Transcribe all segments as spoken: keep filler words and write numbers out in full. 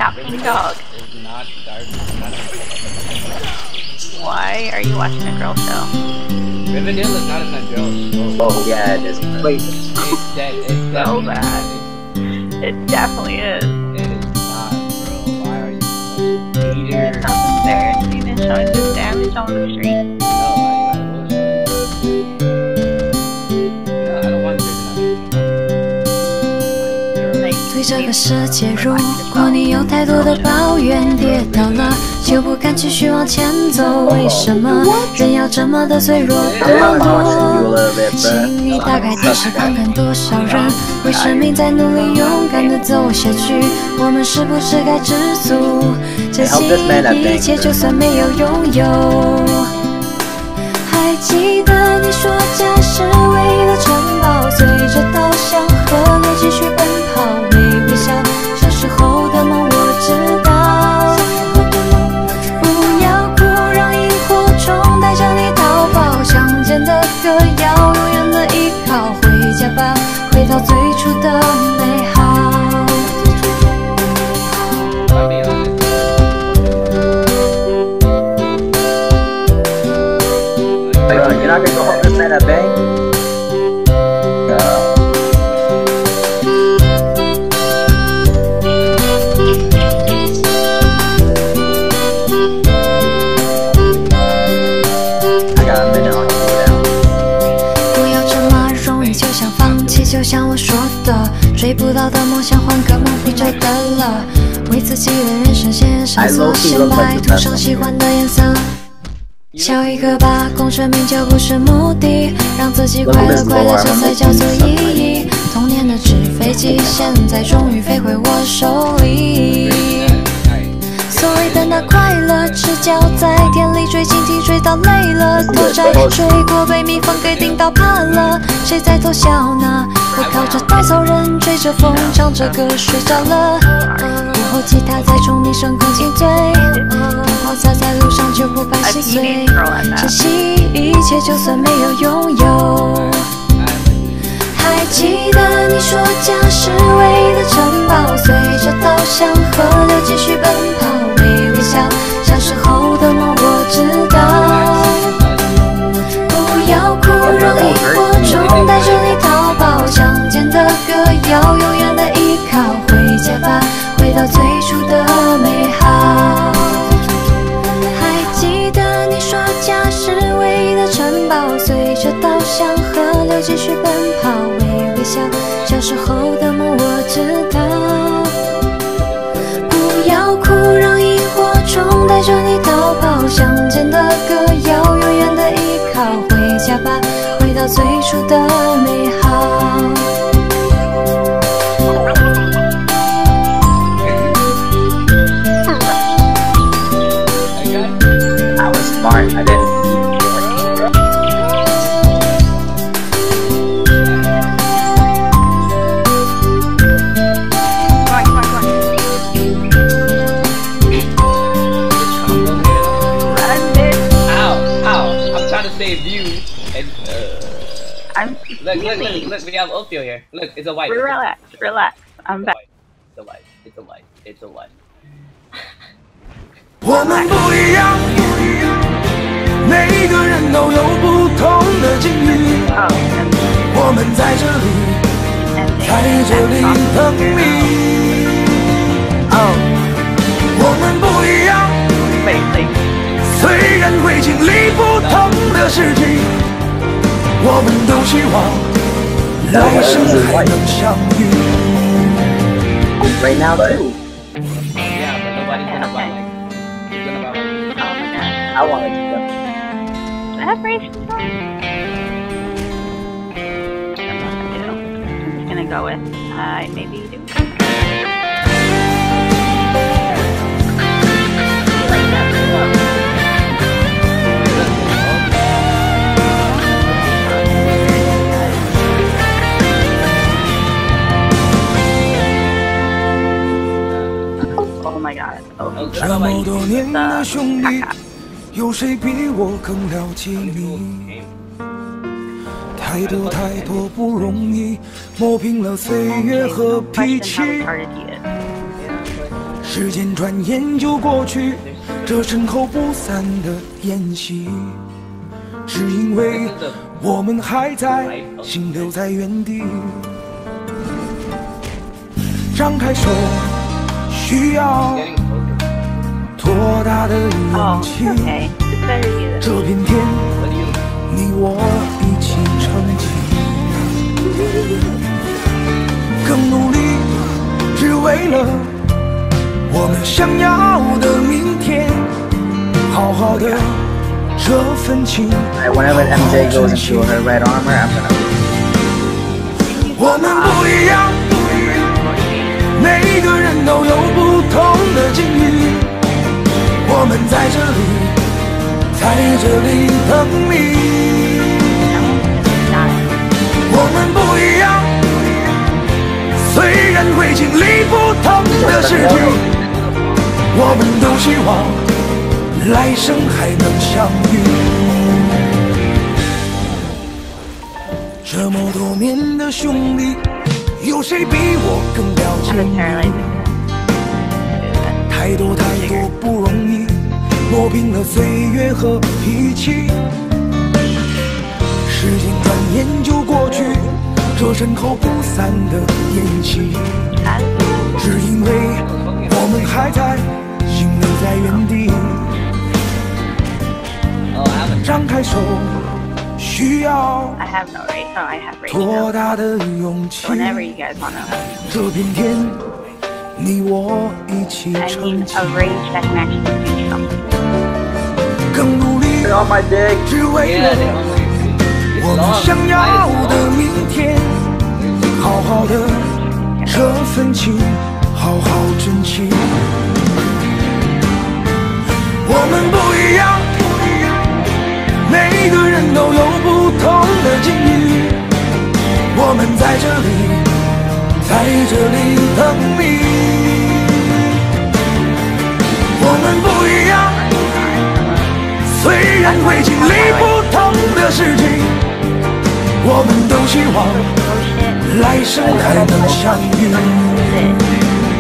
that pink dog? It's not dark. It's not a... Why are you watching a girl show? Riverdale is not a fun girl show. Oh yeah, it is. Wait. It's dead. It's dead. So bad. It definitely is. It is not, bro. Why are you such a hater? Something's there. It's even showing this damage on the street. No, I, I will show you. No, I don't want to. 对这个世界，如果你有太多的抱怨，跌倒了就不敢继续往前走。为什么人要这么的脆弱堕落？请你打开电视看看，多少人为生命在努力，勇敢的走下去。我们是不是该知足，珍惜一切，就算没有拥有？还记得你说家是唯一的城堡，随着稻香河流继续奔跑。 小时候的梦我知道，不要哭，让萤火虫带着你逃跑。乡间的歌谣，永远的依靠。回家吧，回到最初的美好。 You're not gonna go home this night at Bang? So 就像我说的，追不到的梦想，换个梦比追得了。为自己的人生献上色，显白，涂上喜欢的颜色。笑一个吧，功成名就不是目的，让自己快乐快乐，这才叫做意义。童年的纸飞机，现在终于飞回我手里。 所谓的那快乐，赤脚在田里追蜻蜓，追到累了，偷摘追过，被蜜蜂给叮到怕了。谁在偷笑呢？我靠着稻草人，吹着风，唱着歌睡着了。午后吉他在虫鸣声空尽醉，灯泡洒在路上就不怕心碎。珍惜一切，就算没有拥有。还记得你说家是唯一的城堡，随着稻香河流继续奔跑。 微笑，小时候的梦我知道。不要哭，让萤火虫带着你逃跑。乡间的歌谣，永远的依靠。回家吧，回到最初的美好。还记得你说家是唯一的城堡，随着稻香河流继续奔跑。微微笑，小时候的梦我知道。不要哭，让萤火虫带着你逃跑，乡间的歌谣，永远的依靠。回家吧，回到最初的美好。I was smart. I didn't. 呃 I'm look, look, look, look, we have Opio here. Look, it's a white. Relax, relax. I'm back. It's a white. It's a white. It's a white. 我们不一样，每个人都有不同的境遇。我们在这里，在这里等你。我们不一样，虽然会经历不同的事情。 我们都希望来生还能相遇。 Right now, too. Yeah, but nobody's gonna buy like. Who's gonna buy like? Oh my god. I wanted to go. Do I have racing time? I'm not gonna do. I'm just gonna go with I maybe do. Like that. Oh my god. Oh, 这么多年的兄弟，有谁比我更了解你？太多太多不容易，磨平了岁月和脾气。 时间转眼就过去，这身后不散的宴席，是因为我们还在，心留在原地。张开手，需要多大的勇气？这片天，你我一起撑起。更努力，只为了我们想要的明天。好好的这份情， Whenever M J goes into her red armor, I'm gonna. 我们不一样，每个人都有不同的境遇。我们在这里，在这里等你。我们不一样，虽然会经历不同的事情，我们都希望来生还能相遇。这么多年的兄弟，有谁比我更了解你？太多太多不容易，磨平了岁月和脾气。时间转眼就过去，这身后不散的宴席，只因为我们还在，心留在原地。张开手，需要多大的勇气？这片天，你我一起撑起。更努力，只为了我们想要的明天。好好的这份情，好好珍惜。我们不一样，每个人都有不同的境遇。我们在这里，在这里等你。我们不一样，虽然会经历不同的事情，我们都希望来生还能相遇。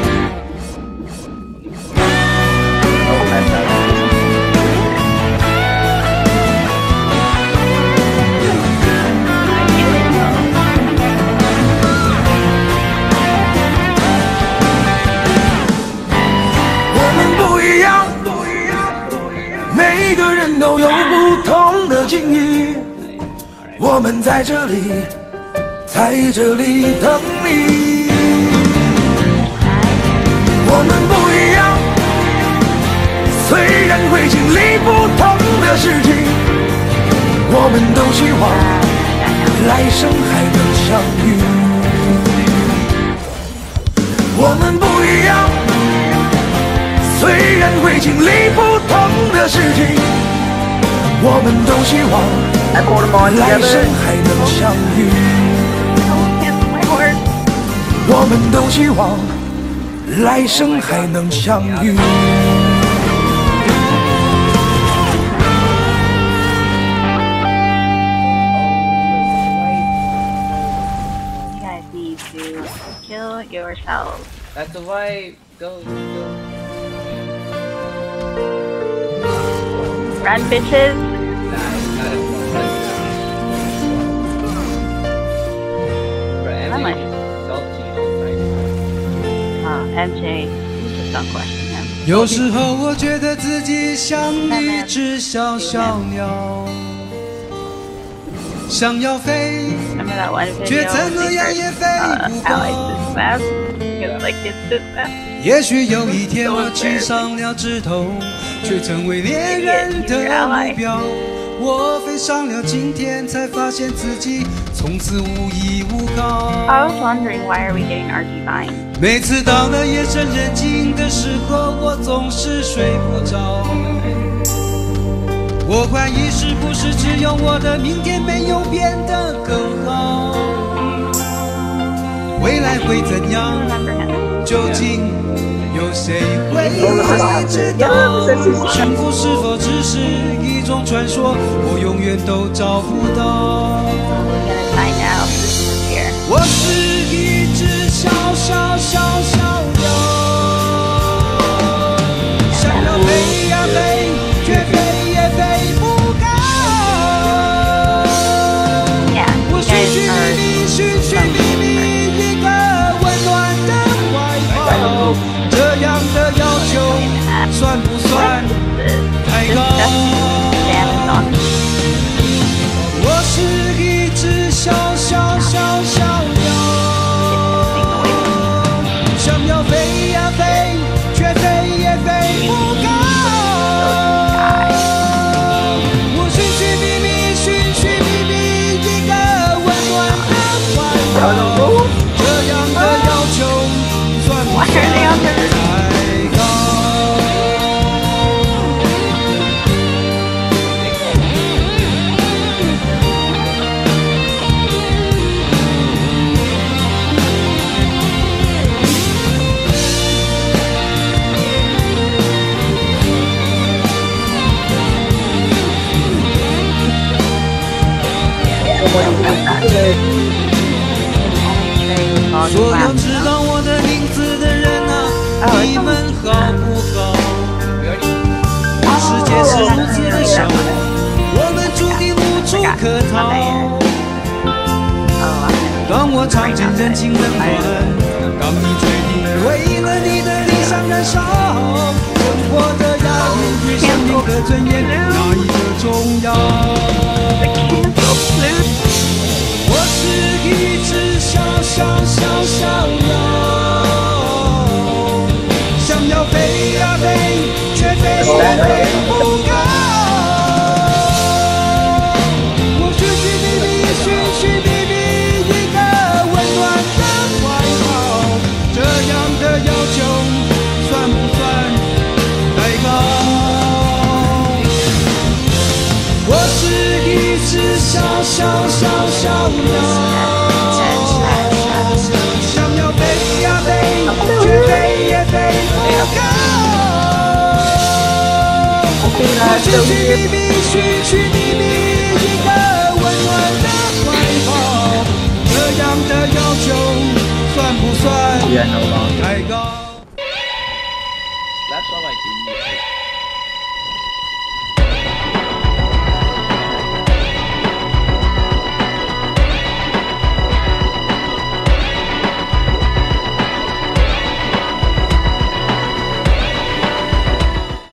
每个人都有不同的境遇，我们在这里，在这里等你。我们不一样，虽然会经历不同的事情，我们都希望来生还能相遇。我们不一样，虽然会经历不同的事情，我们都希望来生还能相遇。我们都希望来生还能相遇。 You guys need to kill yourselves. That's why go go. Run, bitches. Nah, it's not a For M J, salty all night. Oh, M J, just don't question him. 有时候我觉得自己像一只小小鸟，想要飞， Remember that one video 却怎么 when 样 they 也 first 飞 uh, 不 allies 高。 this map? Because like it's this map. 也许有一天我吃上了指头，却成为猎人的目标。我飞上了今天，才发现自己从此无依无靠。 I was wondering why are we getting R G Vine? 每次到了夜深人静的时候，我总是睡不着。我怀疑是不是只有我的明天没有变得更好？未来会怎样？究竟有谁会知道？幸福是否只是一种传说？我永远都找不到。 We're gonna find out this is here. 我是一只小小小小鸟。 所有知道我的名字的人啊，你们好不好？世界是如此的小，我们注定无处可逃。当我尝尽人情冷暖，当你决定为了你的理想燃烧，生活的压力与生命的尊严，哪一个重要？我是一只小小小小鸟，想要飞呀飞，却飞也飞不高。我寻寻觅觅，寻寻觅觅一个温暖的怀抱，这样的要求算不算太高？我是一只小小小小鸟，想要飞呀飞，却飞也飞不高。我寻寻觅觅，寻寻觅觅一个温暖的怀抱，这样的要求算不算